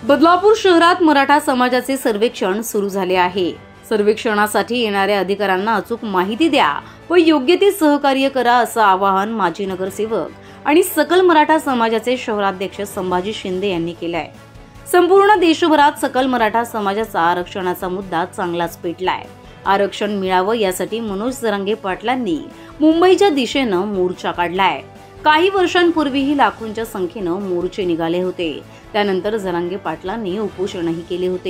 बदलापूर शहरात मराठा समाजाचे सर्वेक्षण सुरू झाले आहे। सर्वेक्षणासाठी येणाऱ्या अधिकाऱ्यांना अचूक माहिती द्या व योग्य ते सहकार्य करा असं आवाहन माजी नगरसेवक आणि सकल मराठा समाजाचे शहराध्यक्ष संभाजी शिंदे यांनी केलं आहे। संपूर्ण देशभरात सकल मराठा समाजाचा आरक्षणाचा मुद्दा चांगलाच पेटलाय। आरक्षण मिळावं यासाठी मनोज जरांगे पाटलांनी मुंबईच्या दिशेनं मोर्चा काढलाय। काही वर्षांपूर्वीही लाखोंच्या संख्येनं मोर्चे निघाले होते। त्यानंतर जरांगे पाटलांनी उपोषणही केले होते।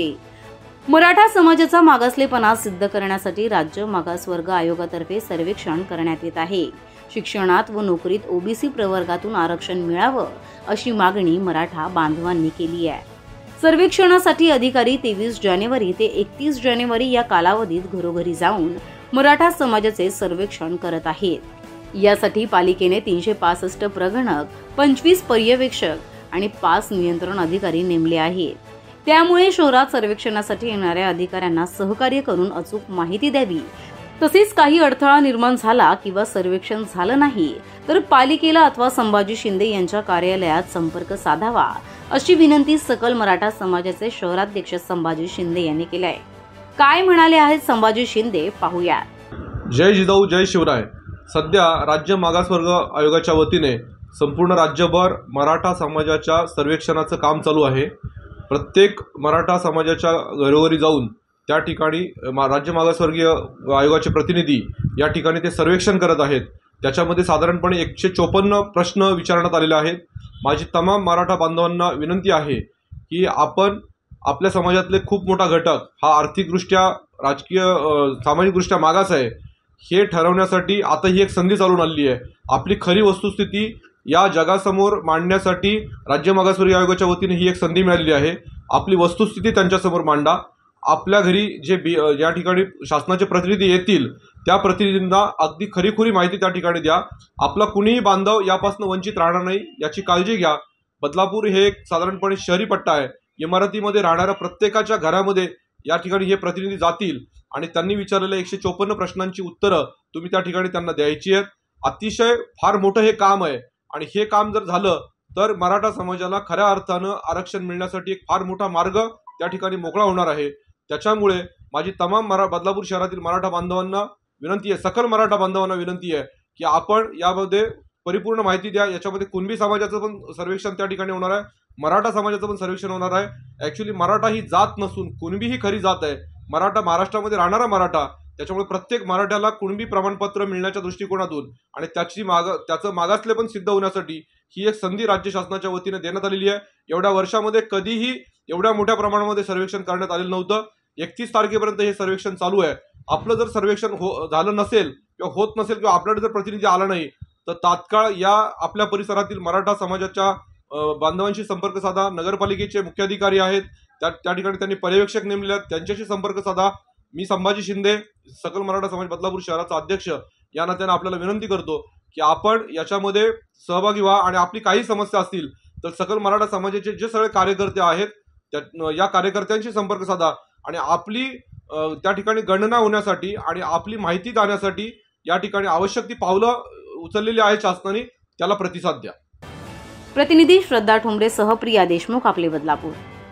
मराठा समाजाचा मागासलेपणा सिद्ध करण्यासाठी राज्य मागासवर्ग आयोगातर्फे सर्वेक्षण करण्यात येत आहे। शिक्षणात व नोकरीत ओबीसी प्रवर्गातून आरक्षण मिळावं अशी मागणी मराठा बांधवांनी केली आहे। सर्वेक्षणासाठी अधिकारी 23 जानेवारी ते 31 जानेवारी या कालावधीत घरोघरी जाऊन मराठा समाजाचे सर्वेक्षण करत आहेत। यासाठी पालिकेने 365 प्रगणक, 25 पर्यवेक्षक आणि 5 नियंत्रण अधिकारी नेमले आहेत। त्यामुळे शहरात सर्वेक्षणासाठी येणाऱ्या अधिकाऱ्यांना सहकार्य करून अचूक माहिती द्यावी। तसेच काही अडथळा निर्माण झाला किंवा सर्वेक्षण झालं नाही तर पालिकेला अथवा संभाजी शिंदे यांच्या कार्यालयात संपर्क साधावा अशी विनंती सकल मराठा समाजाचे शहराध्यक्ष संभाजी शिंदे यांनी केली आहे। काय म्हणाले आहेत संभाजी शिंदे पाहूया। जय जिजाऊ जय शिवराय। सध्या राज्य मागासवर्ग आयोगाच्या वतीने संपूर्ण राज्यभर मराठा समाजाच्या सर्वेक्षणाचं काम चालू आहे। प्रत्येक मराठा समाजाच्या घरोघरी जाऊन त्या ठिकाणी राज्य मागासवर्गीय आयोगाचे प्रतिनिधी या ठिकाणी ते सर्वेक्षण करत आहेत। त्याच्यामध्ये साधारणपणे 154 प्रश्न विचारण्यात आलेले आहेत। माझी तमाम मराठा बांधवांना विनंती आहे की आपण आपल्या समाजातले खूप मोठा घटक हा आर्थिकदृष्ट्या, राजकीय, सामाजिकदृष्ट्या मागास आहे हे ठरवण्यासाठी आता ही एक संधी चालून आलेली आहे। आपली खरी वस्तुस्थिती या जगासमोर मांडण्यासाठी राज्य मागासवर्गीय आयोगाच्या वतीने ही एक संधी मिळालेली आहे। आपली वस्तुस्थिती त्यांच्यासमोर मांडा। आपल्या घरी जे या ठिकाणी शासनाचे प्रतिनिधी येतील त्या प्रतिनिधींना अगदी खरीखुरी माहिती त्या ठिकाणी द्या। आपला कुणीही बांधव यापासून वंचित राहणार नाही याची काळजी घ्या। बदलापूर हे एक साधारणपणे शहरी पट्टा आहे। इमारतीमध्ये राहणाऱ्या प्रत्येकाच्या घरामध्ये या ठिकाणी हे प्रतिनिधी जातील आणि त्यांनी विचारलेल्या 154 प्रश्नांची उत्तरं तुम्ही त्या ठिकाणी त्यांना द्यायची आहेत। अतिशय फार मोठं हे काम आहे आणि हे काम जर झालं तर मराठा समाजाला खऱ्या अर्थानं आरक्षण मिळण्यासाठी एक फार मोठा मार्ग त्या ठिकाणी मोकळा होणार आहे। त्याच्यामुळे माझी तमाम बदलापूर शहरातील मराठा बांधवांना विनंती आहे, सकल मराठा बांधवांना विनंती आहे की आपण यामध्ये परिपूर्ण माहिती द्या। याच्यामध्ये कुणबी समाजाचं पण सर्वेक्षण त्या ठिकाणी होणार आहे, मराठा समाजाचं पण सर्वेक्षण होणार आहे। ॲक्च्युली मराठा ही जात नसून कुणबी ही खरी जात आहे। मराठा महाराष्ट्रामध्ये राहणारा मराठा, त्याच्यामुळे प्रत्येक मराठ्याला कुणबी प्रमाणपत्र मिळण्याच्या दृष्टिकोनातून आणि त्याचं मागासलेपण सिद्ध होण्यासाठी ही एक संधी राज्य शासनाच्या वतीने देण्यात आलेली आहे। एवढ्या वर्षामध्ये कधीही एवढ्या मोठ्या प्रमाणामध्ये सर्वेक्षण करण्यात आलेलं नव्हतं। 31 तारखेपर्यंत हे सर्वेक्षण चालू आहे। आपलं जर सर्वेक्षण झालं नसेल किंवा होत नसेल किंवा आपल्याकडे जर प्रतिनिधी आला नाही तर तात्काळ या आपल्या परिसरातील मराठा समाजाच्या बांधवांशी संपर्क साधा। नगरपालिकेचे मुख्याधिकारी आहेत त्या ठिकाणी त्यांनी पर्यवेक्षक नेमले आहेत, त्यांच्याशी संपर्क साधा। मी संभाजी शिंदे, सकल मराठा समाज बदलापूर शहराचा अध्यक्ष या नात्याने आपल्याला विनंती करतो की आपण याच्यामध्ये सहभागी व्हा आणि आपली काही समस्या असतील तर सकल मराठा समाजाचे जे सगळे कार्यकर्ते आहेत या कार्यकर्त्यांशी संपर्क साधा आणि आपली त्या ठिकाणी गणना होण्यासाठी आणि आपली माहिती जाण्यासाठी या ठिकाणी आवश्यक ती पावलं उचललेली आहेत शासनाने, त्याला प्रतिसाद द्या। प्रतिनिधी श्रद्धा ठोंबरे सह प्रिया देशमुख, आपले बदलापूर।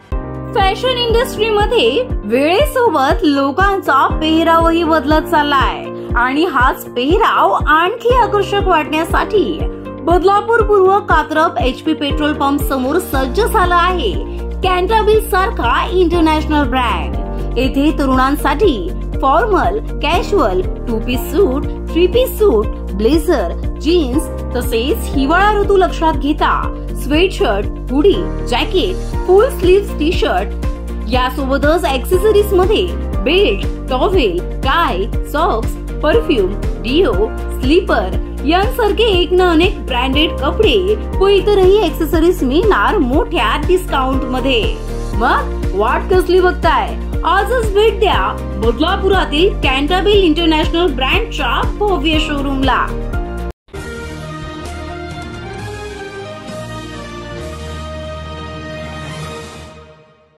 फॅशन इंडस्ट्रीमध्ये वेळेसोबत लोकांचा पेहरावही बदलत चाललाय आणि हाच पेहराव आणखी आकर्षक वाटण्यासाठी बदलापूर पूर्व कात्रप HP पेट्रोल पंप समोर सज्ज झाला आहे कॅन्टाबिल सारखा इंटरनॅशनल ब्रँड। येथे तरुणांसाठी formal, casual, 2 piece suit, 3 piece suit, blazer, jeans तसेच हिवाळा ऋतू लक्षात घेता sweatshirt, hoodie, jacket, full sleeve T shirt यासोबतच ऍक्सेसरीज मध्ये belt, towel, tie, socks, perfume, deo, slipper यांसारखे एक ना अनेक ब्रँडेड कपडे व इतरही ऍक्सेसरीज मिळणार मोठ्या डिस्काउंट मध्ये। मग वाट कसली बघताय? आजच भेट द्या बदलापुरातील कॅन्टाबिल इंटरनॅशनल ब्रँडच्या भव्य शोरूमला।